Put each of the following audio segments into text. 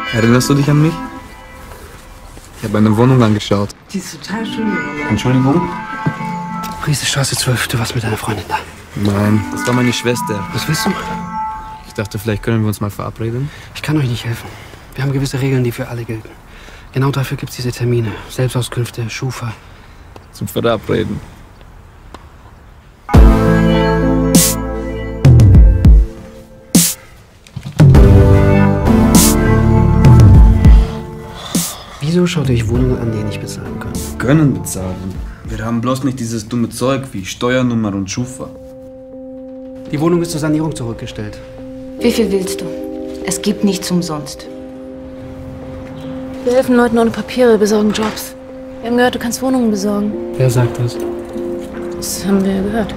Erinnerst du dich an mich? Ich habe eine Wohnung angeschaut. Die ist total schön. Entschuldigung? Priestestraße 12, du warst mit deiner Freundin da. Nein, das war meine Schwester. Was willst du? Ich dachte, vielleicht können wir uns mal verabreden. Ich kann euch nicht helfen. Wir haben gewisse Regeln, die für alle gelten. Genau dafür gibt es diese Termine. Selbstauskünfte, Schufa. Zum Verabreden. Wieso schaut ihr euch Wohnungen an, die ihr nicht bezahlen könnt? Können bezahlen. Wir haben bloß nicht dieses dumme Zeug wie Steuernummer und Schufa. Die Wohnung ist zur Sanierung zurückgestellt. Wie viel willst du? Es gibt nichts umsonst. Wir helfen Leuten ohne Papiere, besorgen Jobs. Wir haben gehört, du kannst Wohnungen besorgen. Wer sagt das? Das haben wir gehört.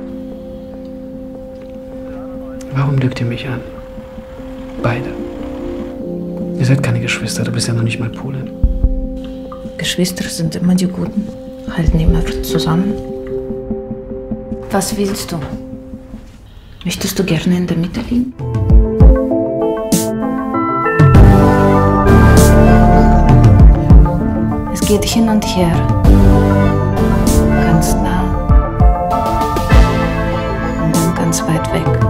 Warum lügt ihr mich an? Beide. Ihr seid keine Geschwister, du bist ja noch nicht mal Pole. Geschwister sind immer die Guten, halten immer zusammen. Was willst du? Möchtest du gerne in der Mitte liegen? Es geht hin und her. Ganz nah und dann ganz weit weg.